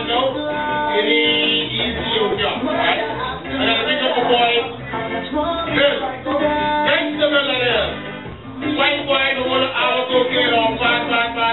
everybody know, it ain't easy with y'all, right? I gotta pick up a boy. Good. Gangsta Miller there. White boy, the one I was going to get on. Bye.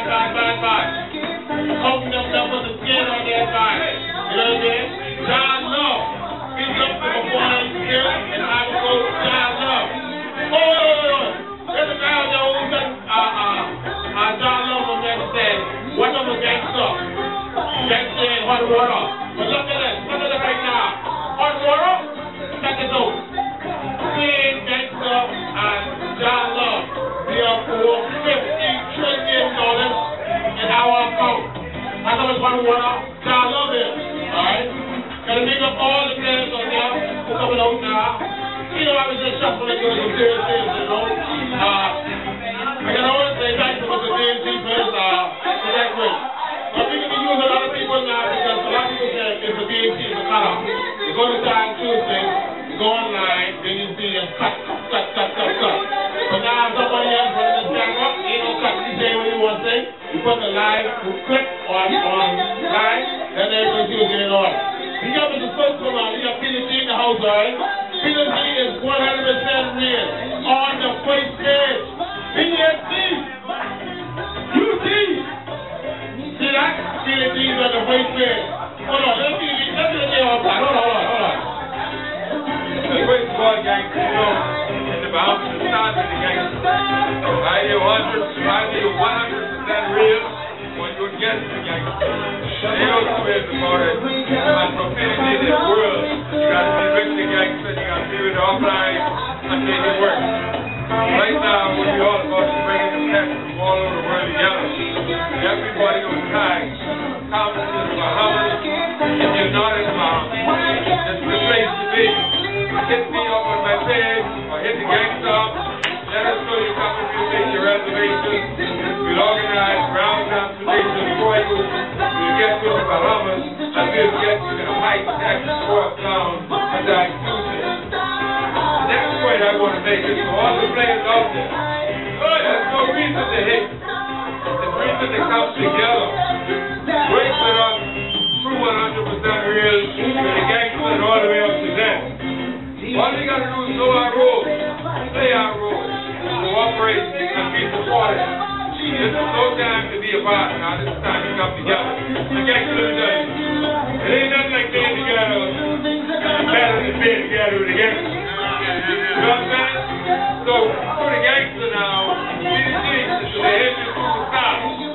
Open up with the skin on their body. You know what I'm saying? John Love. He's up to the boy here, and I will go John Love. Oh, there's a guy there who said, John Love was never said, what of a gangster? Gangster ain't hot water. But look at this. Look at it right now. Hot water? Check it out. Clean gangster and John Love. We are for $50 trillion in our account. I know it's hot water. John Love is. Alright? Gotta make up all the players on there who coming out now. You know, I was just shuffling through the serious things, you know. I can always say thank you for the DNC first. So that's great. I think we can use a lot of people now because a lot of people say if the DNC is a color. You go to Time Tuesday, you go online, then you see a cut. But now somebody else running the camera, ain't no cut. You say what you want to say. You put the live clip on live, and then you get it on. We got the spokesman on. We got Peter G in the house, alright? Peter G is 100% real on the first page. PNC, UT. See that? Peter G is on the first page. Hold on, let me get on. Hold on. The first ball gang, you know, in the Bahamas, the start of the gang. I hear 100% real when you get to the gang. They don't come here for it. My profanity in this world. You got to be with the gangsters, you got to be with the offline and make it work. Right now, what we all about is bringing the pets from all over the world together. Everybody on time. Conference in the Bahamas. If you're not in the Bahamas, this is the place to be. Hit me up on my page or hit the gangster up. Let us know you come and make your reservations. We'll organize round transportation for you. We'll get to the Bahamas and we'll get to the high-tech sport town and the exclusive. Next point I want to make is for all the players out there. There's no reason to hate. There's reason to come together. Break it up, true 100% real, with the gangster and all the way up to them. All we got to do is know our role, play our role, cooperate and be supported. This is no time to be apart now. This is time to come together. The gangsters are done. It ain't nothing like being together and better than being together with the gangsters. You know what I'm saying? So, for the gangster now, CDC is the heavy superstar.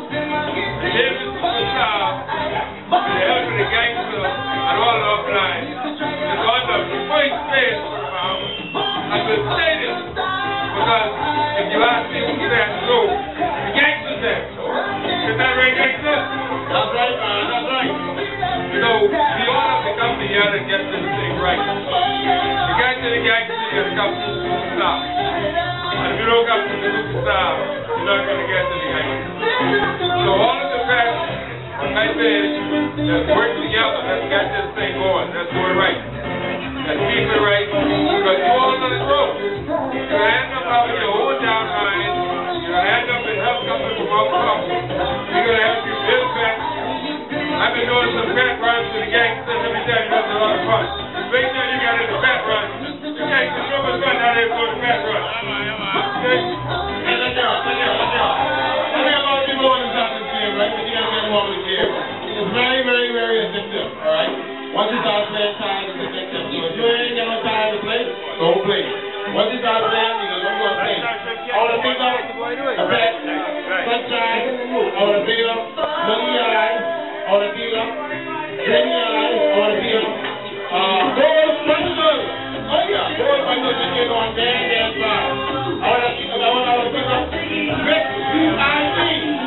The heavy superstar with the help of the gangster and all the upline. It's on the first page for the Bahamas. I will say this because if you ask me who said so, the gangster said so. Is that right, gangster? That's right, man. That's right. So, we all have to come together and get this thing right. You get to the gangster, you got to come to the superstar. And if you don't come to the superstar, you're not going to get to the gangster. So all of the facts on my page, let's work together. Let's get this thing going. Let's do it right. Let's keep it right. Because you all on the road. You're going to end up having your own downline. You're going to end up in help coming from our company. We're going to help you build back. I've been doing some vet runs to the gangsters. Let me tell you, that's a lot of fun. Wait till you got in the vet run. The gangsters sure was fun how they go to vet run. Okay? Hey, let's go. I think a lot of people want to stop this game, right? But you got to get involved with the game. It's very, very, very addictive, all right? Once you start playing time, it's addictive. So if you ain't got no time to play, don't play. Once you start playing, you don't go play. I want to pick up a bet, sunshine, I want to pick up money eyes, I want to pick up Jenny eyes, I want to pick up gold bundles. Oh yeah, gold bundles you get on there, fine. I want to pick up Rick VIP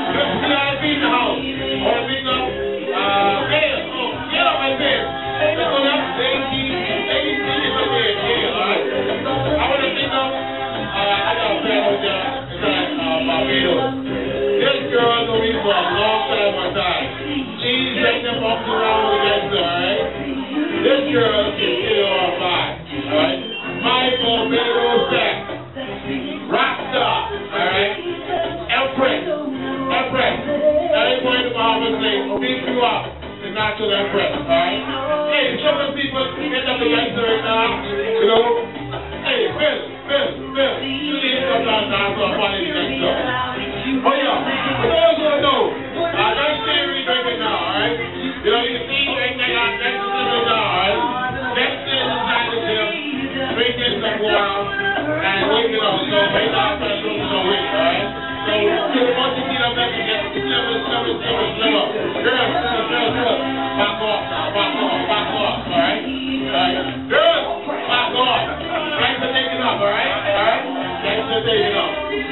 in the house. I want to pick up Bears. Oh, get up my Bears. Pick up Baby is up there, yeah, alright. I want to pick up I got a friend over there inside Barbados. This girl knows me for a long time. She's taking them off around with the gangster, alright? This girl is still on fire, alright? My Barbados Jack. Rockstar, alright? Empress. That ain't going to Bahamas Lake. I'll beat you up. is not to their breath, alright? Hey, some of the people get up the gangster right now, you know? Hey, Bill, you need to come down now to a party next door. Oh yeah, for those who don't know, that's theory drinking now, alright? You know, you can see right now, next to the now, alright? Next is inside the gym, drinking some water, and waking up. So right now, I'm going to do some weight, alright? So, once you get up there, you get slimmer. Girls, back off now, alright? Girls, back off. Thanks for taking up, alright? Thanks for taking up.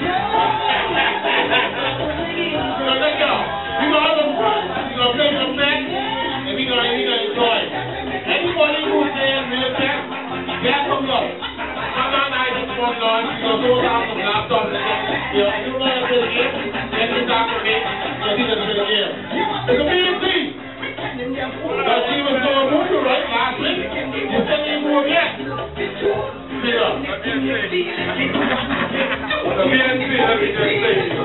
So let's go. We're going to have a fun. We're going to play some back, and we're going to enjoy it. Anybody who's there in real tech, get some love. Come on, I just want on. You're going to go down some laptops and you know, you know how to play the game. Get this down for me. You'll see how to play the game. It's a BNC. That team was going to move you right last week. You said you move yet. See ya. The BNC, let me just say to you.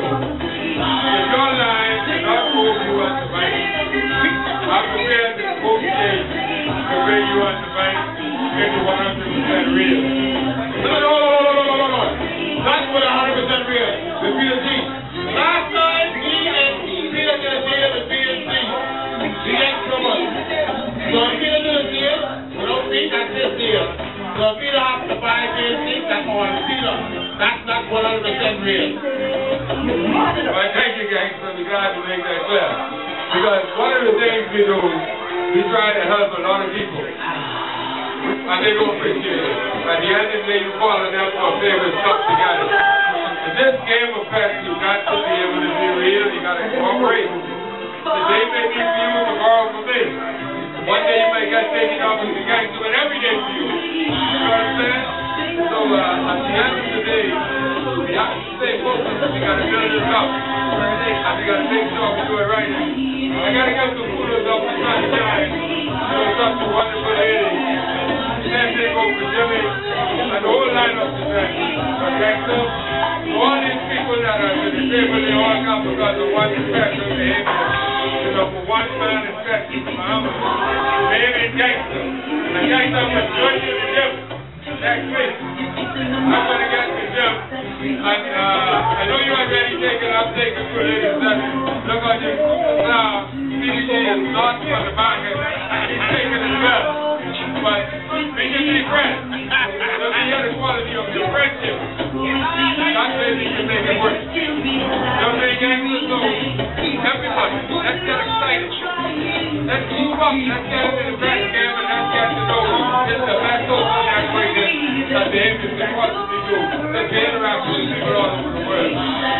If your line did not move you on the bank, I'm prepared to negotiate to bring you on the bank into 100% real. No. That's what 100% real. The BNC. Last time, me and Peter did a deal with BNC. We got trouble. So if Peter did a deal, we don't think that's his deal. So if Peter has to buy BNC, that's on Peter. That's not 100% real. Well, thank you, gangster. We're glad to make that clear. Because one of the things we do, we try to help a lot of people. And they don't appreciate it. At the end of the day, you call on them for a favor and stuff together. In this game of pets, you got to be able to be real. You got to cooperate. Today may be for you, tomorrow for me. One day you may get taken off as a gangster, but every day for you. You know what I'm saying? So at the end of the day, we have to stay focused. We got to build this up. And we got to make sure we do it right. I got to get some kudos up for Sunshine. You know, such a wonderful lady. Then they go for Jimmy and the whole lineup today. Okay, so all these people that are to the table, they all come because of one special behavior. You know, for one man especially, for Muhammad, baby gangster. And gangster will join you in the gym next week. I'm going to get to the gym. And I know you already taken up, taking two ladies that look at this now. CDG is not for the market. He's taking it well. But we can be friends. Look at the quality of your friendship. That's where we can make it work. Don't say gangsters, so everybody, let's get excited. Let's move up. Let's get into the best game and let's get to know it's the best social network that the Indians can possibly do. Let's interact with people all over the world.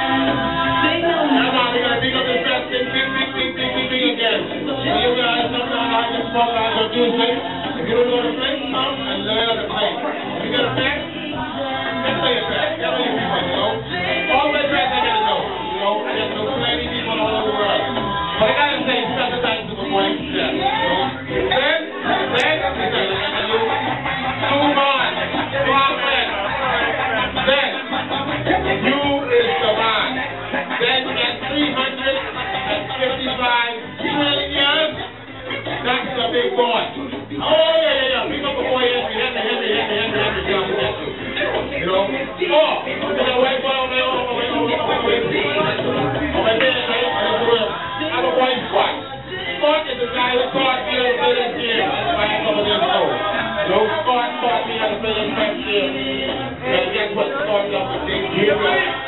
Now, we're going to pick up this best thing, big again. You guys know how to smoke out your Tuesday. If you don't know the play, come and learn how to play. If you got a back, let's play a back. That's what you want, you know. All the backs I got to know. You know, I got to know plenty of people all over the world. But I got to say, special thanks to the boys. Yeah. Then, move on. To our friend. Then, you is the man. Then, at 355 trillion years, that's the big boy. Oh, yeah. Pick up a boy, Henry. You know? Oh, there's a white boy over there, I have a white spot. Scott is the guy who taught me how to play this game. That's why I come to this show. You know, Scott taught me how to play this game. And guess what? Scott does the same game.